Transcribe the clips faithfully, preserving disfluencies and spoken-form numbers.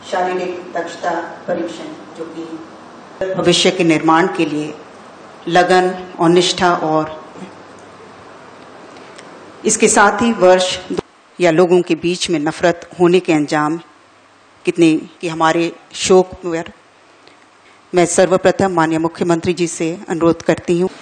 शारीरिक दक्षता परीक्षण, जो कि भविष्य के निर्माण के लिए लगन और निष्ठा, और इसके साथ ही वर्ष या लोगों के बीच में नफरत होने के अंजाम कितने कि हमारे शोक पर मैं सर्वप्रथम माननीय मुख्यमंत्री जी से अनुरोध करती हूँ।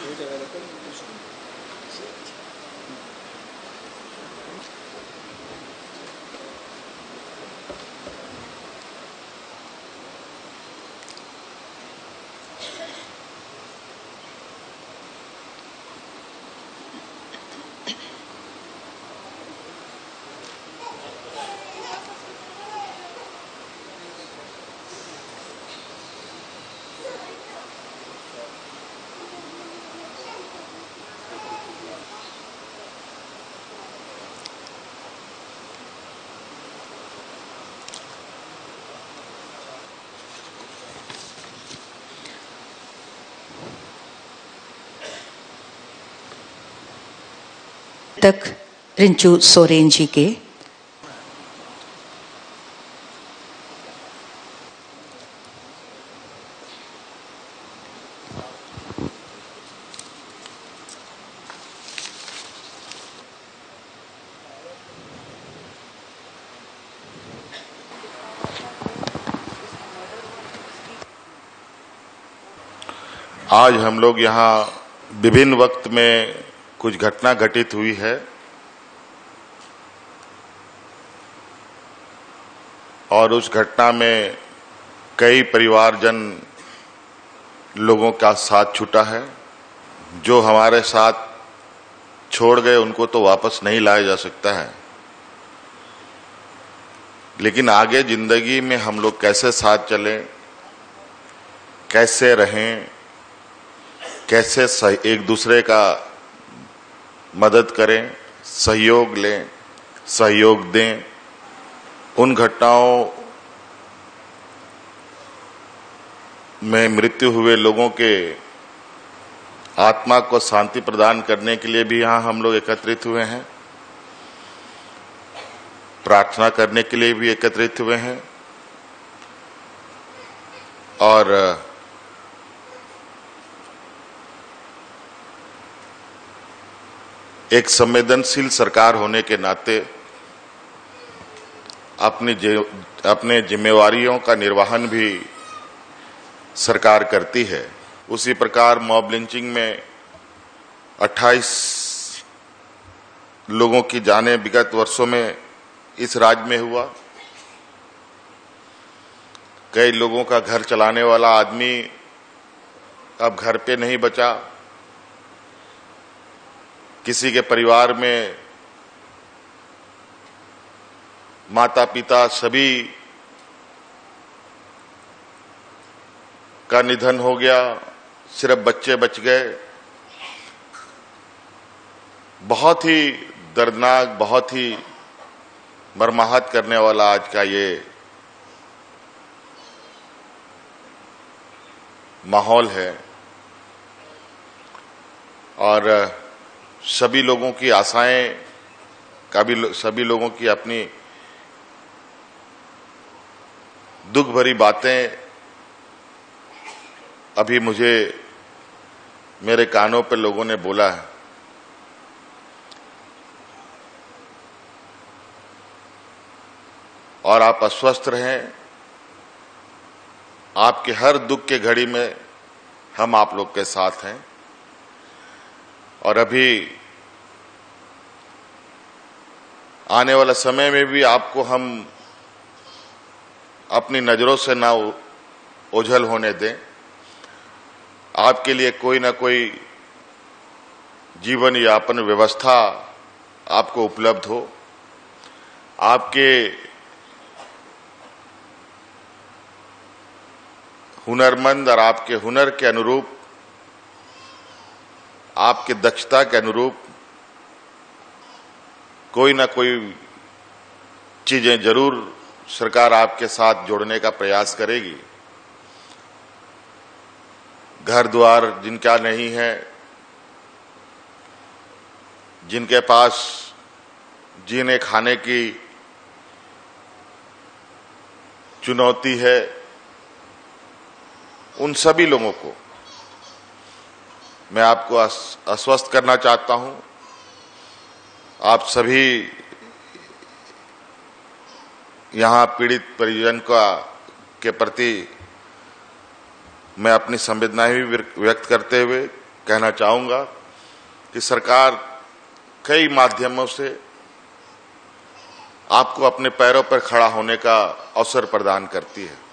तक रिंचू सोरेन जी के आज हम लोग यहाँ विभिन्न वक्त में कुछ घटना घटित हुई है और उस घटना में कई परिवारजन लोगों का साथ छूटा है। जो हमारे साथ छोड़ गए उनको तो वापस नहीं लाया जा सकता है, लेकिन आगे जिंदगी में हम लोग कैसे साथ चलें, कैसे रहें, कैसे एक दूसरे का मदद करें, सहयोग लें, सहयोग दें, उन घटनाओं में मृत्यु हुए लोगों के आत्मा को शांति प्रदान करने के लिए भी यहाँ हम लोग एकत्रित हुए हैं, प्रार्थना करने के लिए भी एकत्रित हुए हैं और एक संवेदनशील सरकार होने के नाते अपनी अपने जिम्मेवारियों का निर्वहन भी सरकार करती है। उसी प्रकार मॉब लिंचिंग में अट्ठाईस लोगों की जानें विगत वर्षों में इस राज्य में हुआ। कई लोगों का घर चलाने वाला आदमी अब घर पे नहीं बचा। किसी के परिवार में माता पिता सभी का निधन हो गया, सिर्फ बच्चे बच गए। बहुत ही दर्दनाक, बहुत ही मर्माहत करने वाला आज का ये माहौल है और सभी लोगों की आशाएं का भी, सभी लोगों की अपनी दुख भरी बातें अभी मुझे मेरे कानों पर लोगों ने बोला है। और आप अस्वस्थ रहें, आपके हर दुख के घड़ी में हम आप लोग के साथ हैं। और अभी आने वाला समय में भी आपको हम अपनी नजरों से ना ओझल होने दें। आपके लिए कोई ना कोई जीवन यापन व्यवस्था आपको उपलब्ध हो। आपके हुनरमंद और आपके हुनर के अनुरूप, आपके दक्षता के अनुरूप कोई ना कोई चीजें जरूर सरकार आपके साथ जोड़ने का प्रयास करेगी। घर द्वार जिनका नहीं है, जिनके पास जीने खाने की चुनौती है, उन सभी लोगों को मैं आपको आश्वस्त करना चाहता हूं। आप सभी यहां पीड़ित परिजन का के प्रति मैं अपनी संवेदनाएं भी व्यक्त करते हुए कहना चाहूंगा कि सरकार कई माध्यमों से आपको अपने पैरों पर खड़ा होने का अवसर प्रदान करती है।